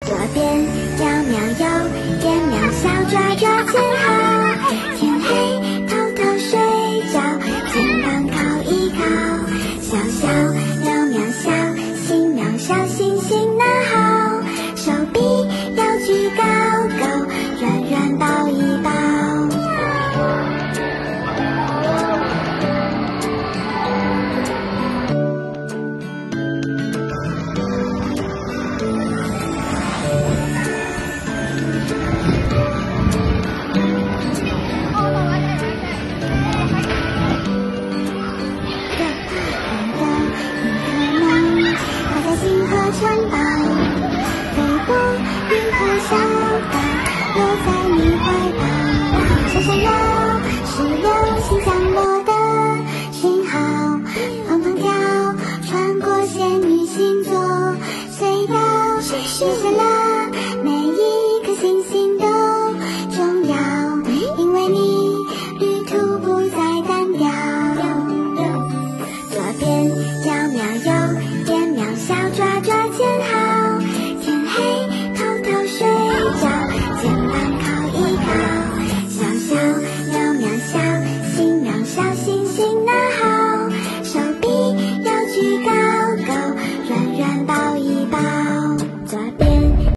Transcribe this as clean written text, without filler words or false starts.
左边喵喵右边喵，小抓抓最好。天黑偷偷睡觉，肩膀靠一靠。小小喵喵小，心喵小星星拿好。手臂要举高高，软软抱一抱。城堡，飞过云和小岛，落在你怀抱。小小鸟是流星降落。